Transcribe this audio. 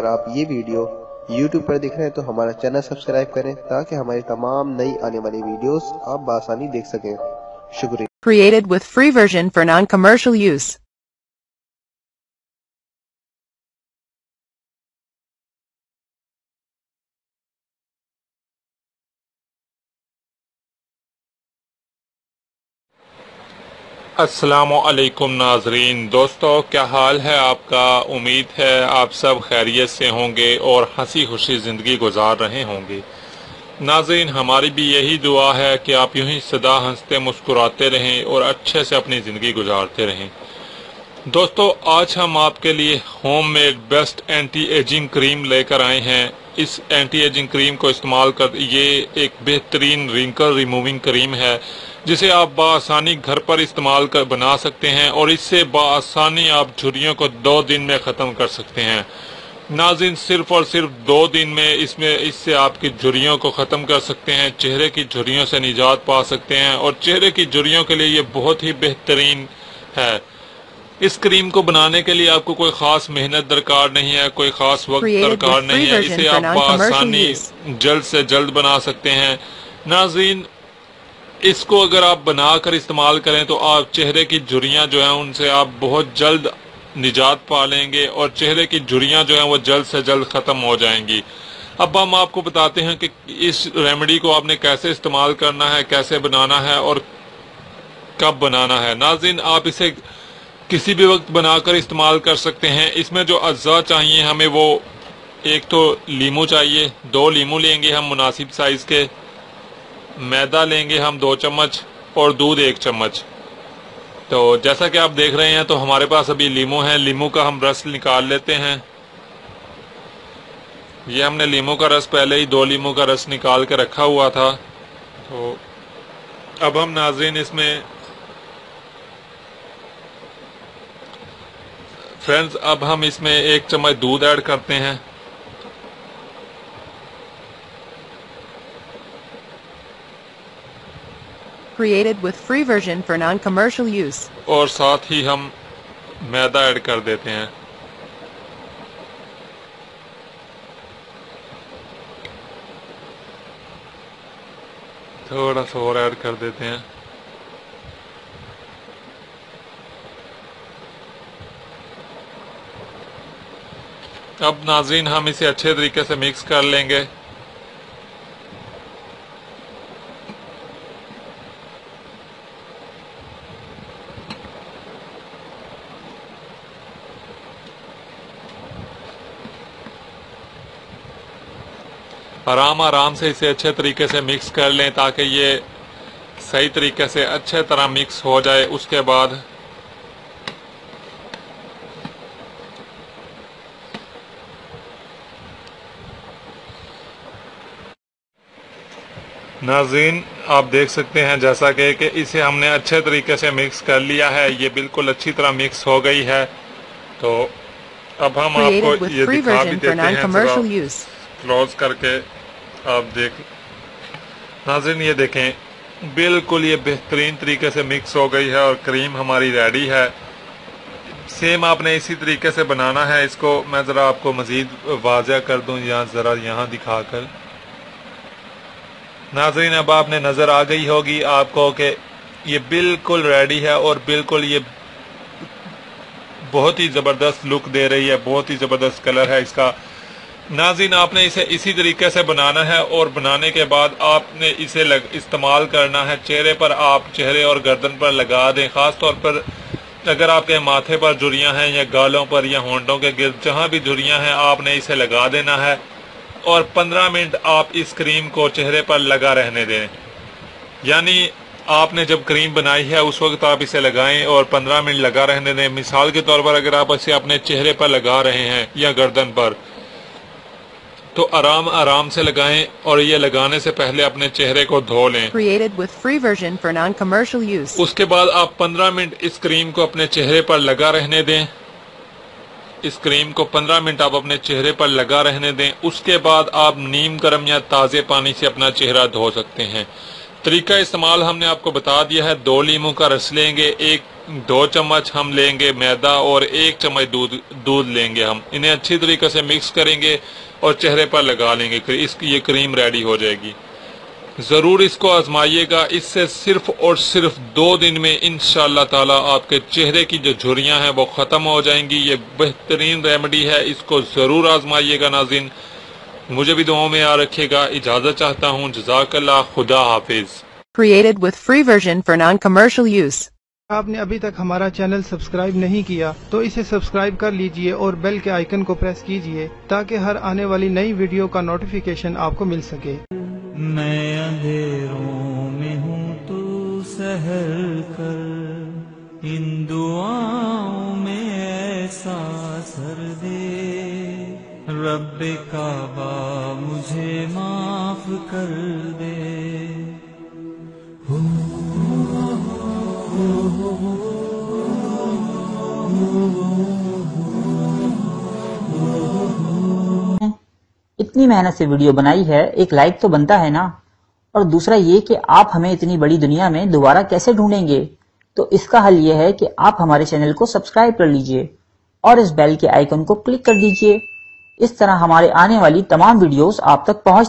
اگر آپ یہ ویڈیو YouTube پر دیکھ رہے ہیں تو ہمارا چینل سبسکرائب کریں تاکہ ہماری تمام نئی آنے والی ویڈیوز آپ بآسانی دیکھ سکیں۔ شکریہ۔ Created with free version for non-commercial use. السلام علیکم ناظرین، دوستو کیا حال ہے آپ کا؟ امید ہے آپ سب خیریت سے ہوں گے اور ہنسی خوشی زندگی گزار رہے ہوں گے۔ ناظرین، ہماری بھی یہی دعا ہے کہ آپ یوں ہی سدا ہنستے مسکراتے رہیں اور اچھے سے اپنی زندگی گزارتے رہیں۔ دوستو، آج ہم آپ کے لیے home made best anti ageing cream لے کر آئے ہیں۔ اس اینٹی ایجنگ کریم کو استعمال کر یہ ایک بہترین رنکل ریموونگ کریم ہے جسے آپ بآسانی گھر پر استعمال کر بنا سکتے ہیں اور اس سے بآسانی آپ جھریوں کو 2 دن میں ختم کر سکتے ہیں۔ ناظرین، صرف اور صرف 2 دن میں اس سے آپ کی جھریوں کو ختم کر سکتے ہیں، چہرے کی جھریوں سے نجات پا سکتے ہیں اور چہرے کی جھریوں کے لیے یہ بہت ہی بہترین ہے۔ اس کریم کو بنانے کے لیے آپ کو کوئی خاص محنت درکار نہیں ہے، کوئی خاص وقت درکار نہیں ہے، اسے آپ بآسانی جلد سے جلد بنا سکتے ہیں۔ ناظرین، اس کو اگر آپ بنا کر استعمال کریں تو آپ چہرے کی جھریاں جو ہیں ان سے آپ بہت جلد نجات پا لیں گے اور چہرے کی جھریاں جو ہیں وہ جلد سے جلد ختم ہو جائیں گی۔ اب ہم آپ کو بتاتے ہیں کہ اس ریمیڈی کو آپ نے کیسے استعمال کرنا ہے، کیسے بنانا ہے اور کب بنانا ہے۔ ناظرین، آپ اسے کسی بھی وقت بنا کر استعمال کر سکتے ہیں۔ اس میں جو اجزاء چاہیے ہمیں، وہ ایک تو لیمو چاہیے، 2 لیمو لیں گے ہم مناسب سائز کے، میدا لیں گے ہم 2 چمچ اور دودھ 1 چمچ۔ تو جیسا کہ آپ دیکھ رہے ہیں تو ہمارے پاس ابھی لیمو ہے، لیمو کا ہم رس نکال لیتے ہیں۔ یہ ہم نے لیمو کا رس پہلے ہی 2 لیمو کا رس نکال کے رکھا ہوا تھا۔ تو اب ہم ناظرین اس میں اب ہم اس میں 1 چمچ دودھ ایڈ کرتے ہیں۔ Created with free version for non-commercial use. اور ساتھ ہی ہم میدا ایڈ کر دیتے ہیں۔ تھوڑا سا اور ایڈ کر دیتے ہیں۔ اب ناظرین ہم اسے اچھے طریقے سے مکس کر لیں گے۔ آرام سے اسے اچھے طریقے سے مکس کر لیں تاکہ یہ صحیح طریقے سے اچھے طرح مکس ہو جائے۔ اس کے بعد ناظرین آپ دیکھ سکتے ہیں جیسا کہ اسے ہم نے اچھے طریقے سے مکس کر لیا ہے، یہ بالکل اچھی طرح مکس ہو گئی ہے۔ تو اب ہم آپ کو یہ دکھا بھی دیتے ہیں کلوز کر کے۔ آپ دیکھ ناظرین، یہ دیکھیں بالکل یہ بہترین طریقے سے مکس ہو گئی ہے اور کریم ہماری ریڈی ہے۔ سیم آپ نے اسی طریقے سے بنانا ہے اس کو۔ میں ذرا آپ کو مزید واضح کر دوں، یہاں دکھا کر۔ ناظرین اب آپ نے نظر آ گئی ہوگی آپ کو کہ یہ بالکل ریڈی ہے اور بالکل یہ بہت ہی زبردست لک دے رہی ہے، بہت ہی زبردست کلر ہے اس کا۔ ناظرین آپ نے اسے اسی طریقے سے بنانا ہے اور بنانے کے بعد آپ نے اسے استعمال کرنا ہے چہرے پر۔ آپ چہرے اور گردن پر لگا دیں، خاص طور پر اگر آپ کے ماتھے پر جھریاں ہیں یا گالوں پر یا ہونٹوں کے گرد جہاں بھی جھریاں ہیں آپ نے اسے لگا دینا ہے اور 15 منٹ آپ اس کریم کو چہرے پر لگا رہنے دیں۔ یعنی آپ نے جب کریم بنائی ہے اس وقت آپ اسے لگائیں اور 15 منٹ لگا رہنے دیں۔ مثال کے طور پر اگر آپ اسے اپنے چہرے پر لگا رہے ہیں یا گردن پر تو آرام سے لگائیں اور یہ لگانے سے پہلے اپنے چہرے کو دھو لیں۔ Created with free version for non-commercial use. اس کے بعد آپ 15 منٹ اس کریم کو اپنے چہرے پر لگا رہنے دیں۔ اس کریم کو 15 منٹ آپ اپنے چہرے پر لگا رہنے دیں۔ اس کے بعد آپ نیم گرم یا تازے پانی سے اپنا چہرہ دھو سکتے ہیں۔ طریقہ استعمال ہم نے آپ کو بتا دیا ہے۔ 2 لیموں کا رس لیں گے، 1 2 चम्मच हम लेंगे मैदा और 1 चम्मच दूध लेंगे हम। इन्हें अच्छी तरीके से मिक्स करेंगे और चेहरे पर लगा लेंगे। इसकी ये क्रीम रेडी हो जाएगी। ज़रूर इसको आजमाइएगा। इससे सिर्फ और सिर्फ 2 दिन में इंशाअल्लाह ताला आपके चेहरे की जो झुर्रियाँ हैं वो ख़त्म हो जाएंगी। ये बेहतरीन रेमेडी है, इसको ज़रूर आजमाइएगा नाज़रीन। मुझे भी दुआओं में याद रखिएगा। इजाज़त चाहता हूँ। जज़ाकल्लाह। खुदा हाफिज़। Created with free version for non-commercial use. आपने अभी तक हमारा चैनल सब्सक्राइब नहीं किया तो इसे सब्सक्राइब कर लीजिए और बेल के आइकन को प्रेस कीजिए ताकि हर आने वाली नई वीडियो का नोटिफिकेशन आपको मिल सके। मैं अंधेरों में हूँ तू सहर कर, इन दुआओं में ऐसा सर दे, रब्बे काबा मुझे माफ कर दे। इतनी मेहनत से वीडियो बनाई है, एक लाइक तो बनता है ना। और दूसरा ये कि आप हमें इतनी बड़ी दुनिया में दोबारा कैसे ढूंढेंगे, तो इसका हल ये है कि आप हमारे चैनल को सब्सक्राइब कर लीजिए और इस बेल के आइकन को क्लिक कर दीजिए। इस तरह हमारे आने वाली तमाम वीडियोस आप तक पहुंच